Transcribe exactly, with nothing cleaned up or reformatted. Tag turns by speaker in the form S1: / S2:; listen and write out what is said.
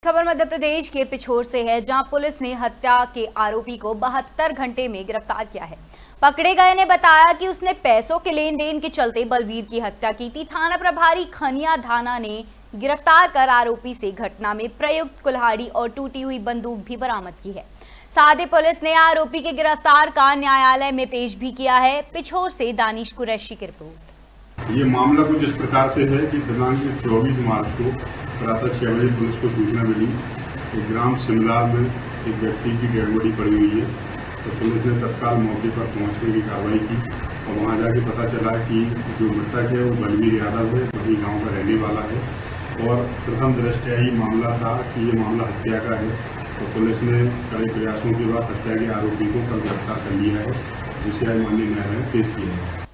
S1: खबर मध्य प्रदेश के पिछोर से है, जहां पुलिस ने हत्या के आरोपी को बहत्तर घंटे में गिरफ्तार किया है। पकड़े गए ने बताया कि उसने पैसों के लेन देन के चलते बलवीर की हत्या की थी। थाना प्रभारी खनिया धाना ने गिरफ्तार कर आरोपी से घटना में प्रयुक्त कुल्हाड़ी और टूटी हुई बंदूक भी बरामद की है। साथ ही पुलिस ने आरोपी के गिरफ्तार का न्यायालय में पेश भी किया है। पिछोर से दानिश कुरैशी की रिपोर्ट।
S2: ये मामला कुछ इस प्रकार से है कि दिनांक चौबीस मार्च को प्रातः छह बजे पुलिस को सूचना मिली कि ग्राम सिमलार में एक व्यक्ति की डेड बॉडी पड़ी हुई है। तो पुलिस ने तत्काल मौके पर पहुंचने की कार्रवाई की और वहां जाके पता चला कि जो मृतक है वो बलवीर यादव है, वही गांव का रहने वाला है। और प्रथम दृष्टया ही मामला था कि ये मामला हत्या का है। तो पुलिस ने कड़े प्रयासों के बाद हत्या के आरोपी को कल गिरफ्तार कर लिया है, जिसे आज माननीय न्यायालय में पेश किया है।